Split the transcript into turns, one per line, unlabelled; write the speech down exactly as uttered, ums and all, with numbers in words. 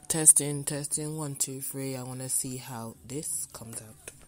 Testing, testing, one, two, three. I want to see how this comes out.